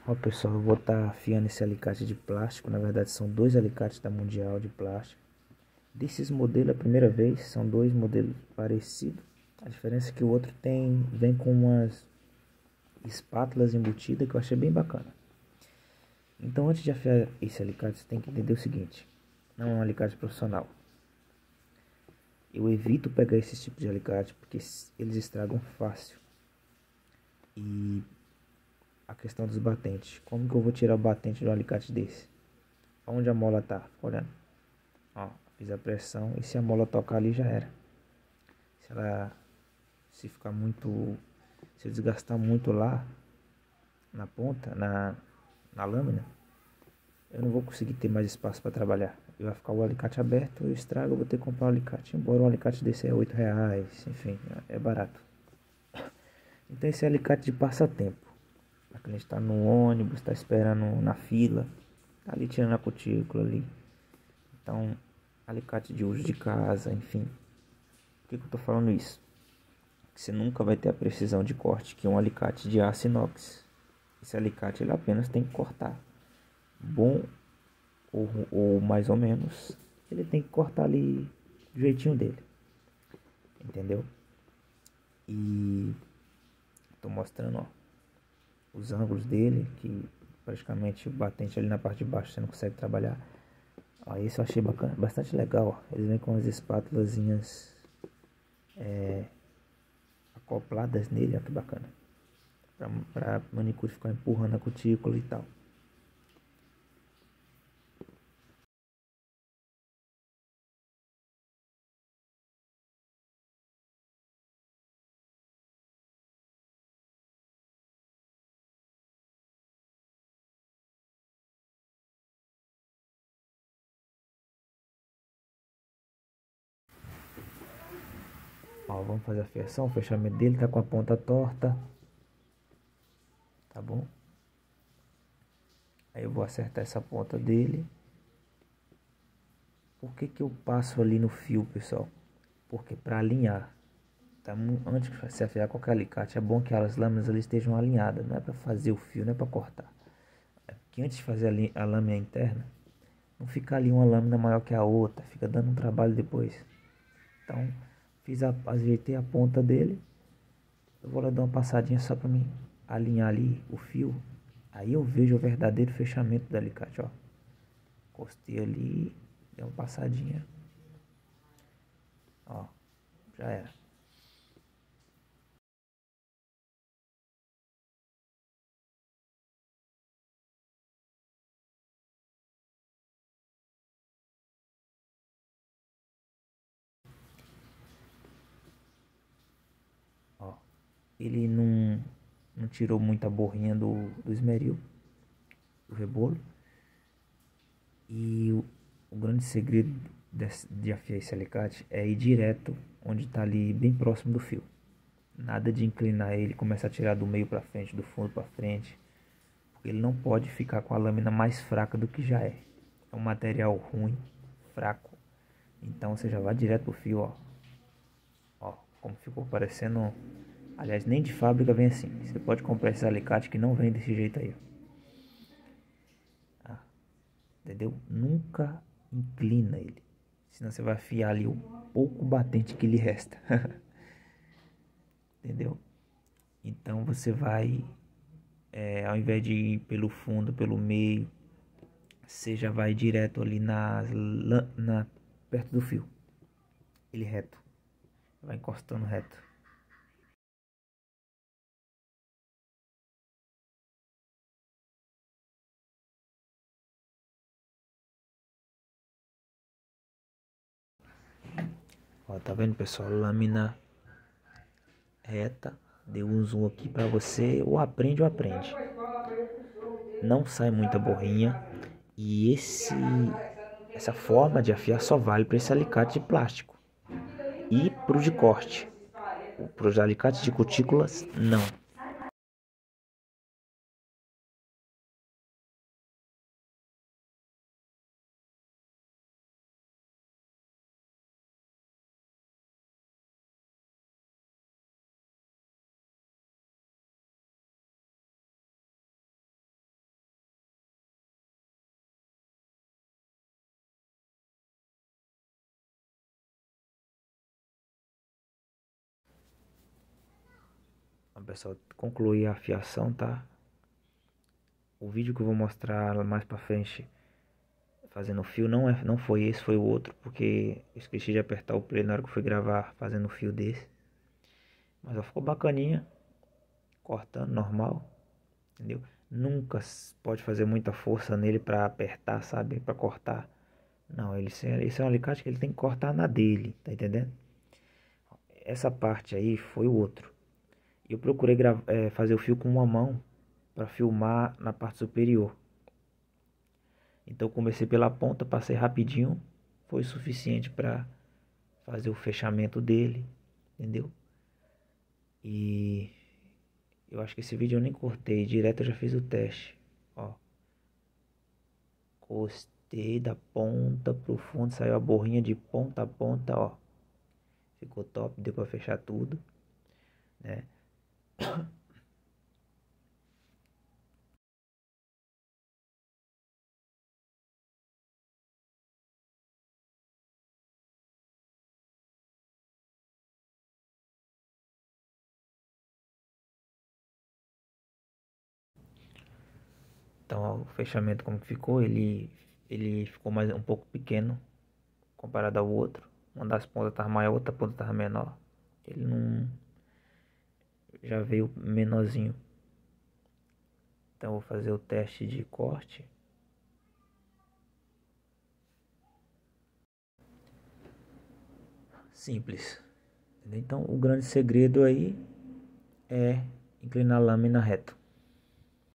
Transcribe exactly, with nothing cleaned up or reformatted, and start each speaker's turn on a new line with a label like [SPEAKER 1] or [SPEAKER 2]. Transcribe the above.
[SPEAKER 1] Ó pessoal, eu vou estar afiando esse alicate de plástico. Na verdade são dois alicates da Mundial de plástico. Desses modelos é a primeira vez, são dois modelos parecidos. A diferença é que o outro tem, vem com umas espátulas embutidas que eu achei bem bacana. Então antes de afiar esse alicate você tem que entender o seguinte: não é um alicate profissional. Eu evito pegar esse tipo de alicate porque eles estragam fácil. E a questão dos batentes, como que eu vou tirar o batente de um alicate desse? Onde a mola tá? Fica olhando. Ó, fiz a pressão e se a mola tocar ali já era. Se ela se ficar muito, se eu desgastar muito lá na ponta, na, na lâmina, eu não vou conseguir ter mais espaço para trabalhar. E vai ficar o alicate aberto, eu estrago, eu vou ter que comprar um alicate. Embora um alicate desse é oito reais, enfim, é barato. Então esse é alicate de passatempo. A cliente está no ônibus, está esperando na fila, tá ali tirando a cutícula ali. Então, alicate de uso de casa, enfim. Por que, que eu tô falando isso? Que você nunca vai ter a precisão de corte que um alicate de aço inox. Esse alicate ele apenas tem que cortar. Bom ou, ou mais ou menos, ele tem que cortar ali do jeitinho dele. Entendeu? E tô mostrando, ó, os ângulos dele, que praticamente o batente ali na parte de baixo você não consegue trabalhar. Ó, esse eu achei bacana, bastante legal. Ó. Eles vêm com as espátulazinhas é, acopladas nele, ó, que bacana. Pra, pra manicure ficar empurrando a cutícula e tal. Ó, vamos fazer a fiação. O fechamento dele tá com a ponta torta. Tá bom? Aí eu vou acertar essa ponta dele. Por que que eu passo ali no fio, pessoal? Porque para alinhar. Tá, antes de você afiar qualquer alicate, é bom que as lâminas ali estejam alinhadas. Não é para fazer o fio, não é para cortar. É porque antes de fazer a, a lâmina interna, não fica ali uma lâmina maior que a outra. Fica dando um trabalho depois. Então, fiz a, ajeitei a ponta dele. Eu vou lá dar uma passadinha só para mim alinhar ali o fio. Aí eu vejo o verdadeiro fechamento do alicate, ó. Encostei ali, dei uma passadinha. Ó, já era. Ó, ele não, não tirou muita borrinha do, do esmeril, do rebolo. E o, o grande segredo desse, de afiar esse alicate é ir direto onde está ali, bem próximo do fio. Nada de inclinar ele, começar a tirar do meio para frente, do fundo para frente. Porque ele não pode ficar com a lâmina mais fraca do que já é. É um material ruim, fraco. Então você já vai direto pro fio, ó. Ó, como ficou parecendo. Aliás, nem de fábrica vem assim. Você pode comprar esse alicate que não vem desse jeito aí, ó. Ah, entendeu? Nunca inclina ele. Senão você vai afiar ali o pouco batente que lhe resta. Entendeu? Então você vai, é, ao invés de ir pelo fundo, pelo meio, você já vai direto ali na, na perto do fio. Ele reto. Vai encostando reto. Ó, tá vendo, pessoal? Lâmina reta. Deu um zoom aqui pra você. Ou aprende ou aprende. Não sai muita borrinha. E esse essa forma de afiar só vale para esse alicate de plástico. E pro de corte. Para os alicates de cutículas, não. pessoal, concluir a fiação, tá? O vídeo que eu vou mostrar mais pra frente fazendo fio não, é, não foi esse, foi o outro, porque eu esqueci de apertar o play na hora que eu fui gravar fazendo fio desse. Mas ó, ficou bacaninha, cortando normal, entendeu? Nunca pode fazer muita força nele pra apertar, sabe? Pra cortar. Não, ele, esse é um alicate que ele tem que cortar na dele, tá entendendo? Essa parte aí foi o outro. Eu procurei é, fazer o fio com uma mão para filmar na parte superior. Então comecei pela ponta, passei rapidinho, foi suficiente para fazer o fechamento dele, entendeu? E eu acho que esse vídeo eu nem cortei, direto eu já fiz o teste, ó. Costei da ponta pro fundo, saiu a borrinha de ponta a ponta, ó. Ficou top, deu para fechar tudo, né? Então, ó, o fechamento como que ficou, ele ele ficou mais um pouco pequeno comparado ao outro. Uma das pontas estava maior, a outra ponta estava menor. Ele não já veio menorzinho. Então vou fazer o teste de corte. Simples. Entendeu? Então o grande segredo aí é inclinar a lâmina reto.